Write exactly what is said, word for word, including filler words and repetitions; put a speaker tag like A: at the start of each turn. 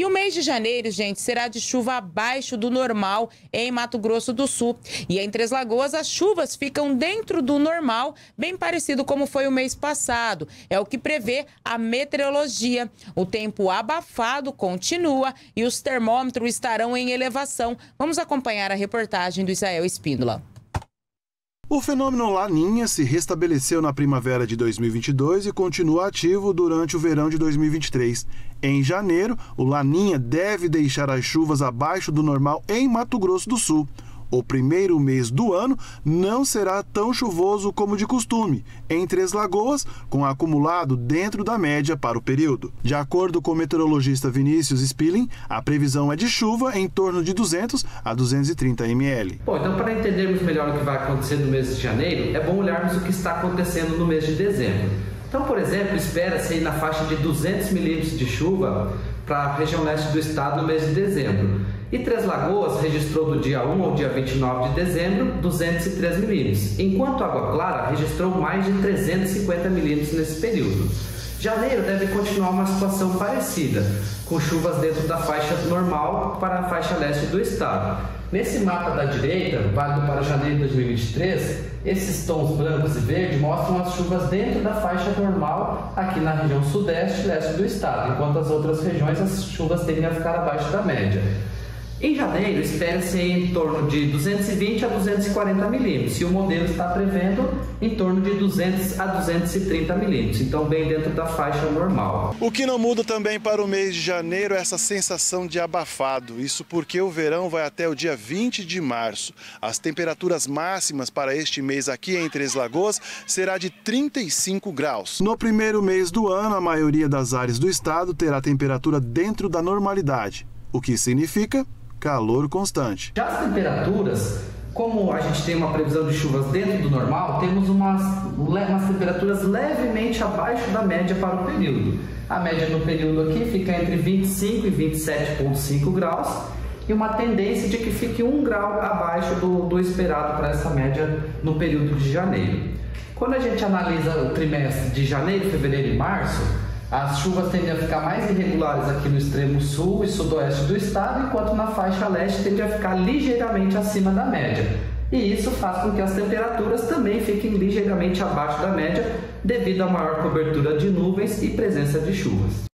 A: E o mês de janeiro, gente, será de chuva abaixo do normal em Mato Grosso do Sul. E em Três Lagoas, as chuvas ficam dentro do normal, bem parecido como foi o mês passado. É o que prevê a meteorologia. O tempo abafado continua e os termômetros estarão em elevação. Vamos acompanhar a reportagem do Israel Espíndola.
B: O fenômeno Laninha se restabeleceu na primavera de dois mil e vinte e dois e continua ativo durante o verão de dois mil e vinte e três. Em janeiro, o Laninha deve deixar as chuvas abaixo do normal em Mato Grosso do Sul. O primeiro mês do ano não será tão chuvoso como de costume, em Três Lagoas, com acumulado dentro da média para o período. De acordo com o meteorologista Vinícius Spilling, a previsão é de chuva em torno de duzentos a duzentos e trinta milímetros.
C: Bom, então para entendermos melhor o que vai acontecer no mês de janeiro, é bom olharmos o que está acontecendo no mês de dezembro. Então, por exemplo, espera-se na faixa de duzentos milímetros de chuva para a região leste do estado no mês de dezembro. E Três Lagoas registrou do dia um ao dia vinte e nove de dezembro duzentos e três milímetros, enquanto Água Clara registrou mais de trezentos e cinquenta milímetros nesse período. Janeiro deve continuar uma situação parecida, com chuvas dentro da faixa normal para a faixa leste do estado. Nesse mapa da direita, válido para janeiro de dois mil e vinte e três, esses tons brancos e verdes mostram as chuvas dentro da faixa normal aqui na região sudeste e leste do estado, enquanto as outras regiões as chuvas tendem a ficar abaixo da média. Em janeiro, espera-se em torno de duzentos e vinte a duzentos e quarenta milímetros, e o modelo está prevendo em torno de duzentos a duzentos e trinta milímetros, então bem dentro da faixa normal.
B: O que não muda também para o mês de janeiro é essa sensação de abafado, isso porque o verão vai até o dia vinte de março. As temperaturas máximas para este mês aqui em Três Lagoas será de trinta e cinco graus. No primeiro mês do ano, a maioria das áreas do estado terá temperatura dentro da normalidade, o que significa calor constante.
C: Já as temperaturas, como a gente tem uma previsão de chuvas dentro do normal, temos umas, umas temperaturas levemente abaixo da média para o período. A média no período aqui fica entre vinte e cinco e vinte e sete vírgula cinco graus e uma tendência de que fique um grau abaixo do, do esperado para essa média no período de janeiro. Quando a gente analisa o trimestre de janeiro, fevereiro e março, as chuvas tendem a ficar mais irregulares aqui no extremo sul e sudoeste do estado, enquanto na faixa leste tende a ficar ligeiramente acima da média. E isso faz com que as temperaturas também fiquem ligeiramente abaixo da média, devido à maior cobertura de nuvens e presença de chuvas.